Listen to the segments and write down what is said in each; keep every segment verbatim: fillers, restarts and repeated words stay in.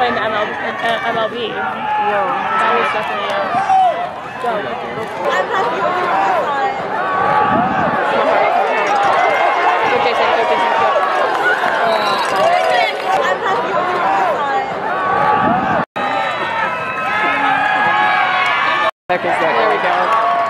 playing the M L B. Uh, M L B. Yo. That was definitely a go. I'm happy with the side. Go Jason, go Jason, go. I'm happy with the side. Heck is that? There we go.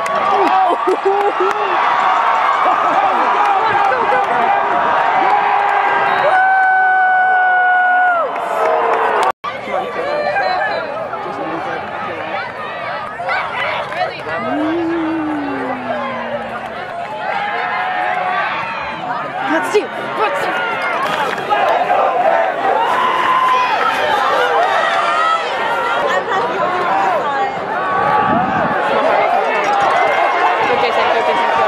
Let's see. Let's see. I'm happy with the side. Go Jason, go Jason, go.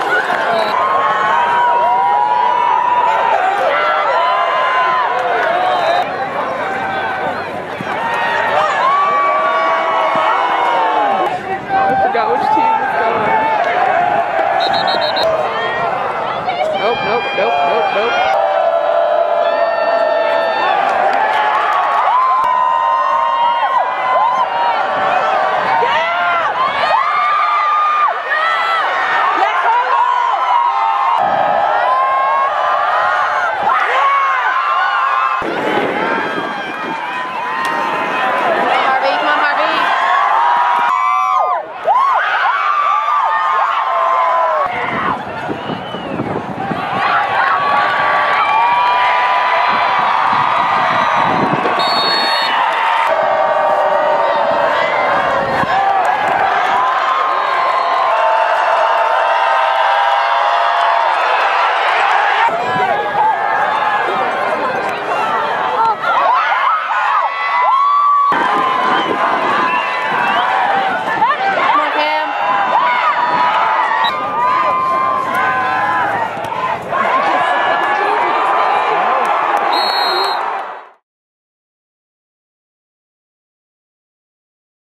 I forgot which team was going. Nope, nope, nope, nope, nope.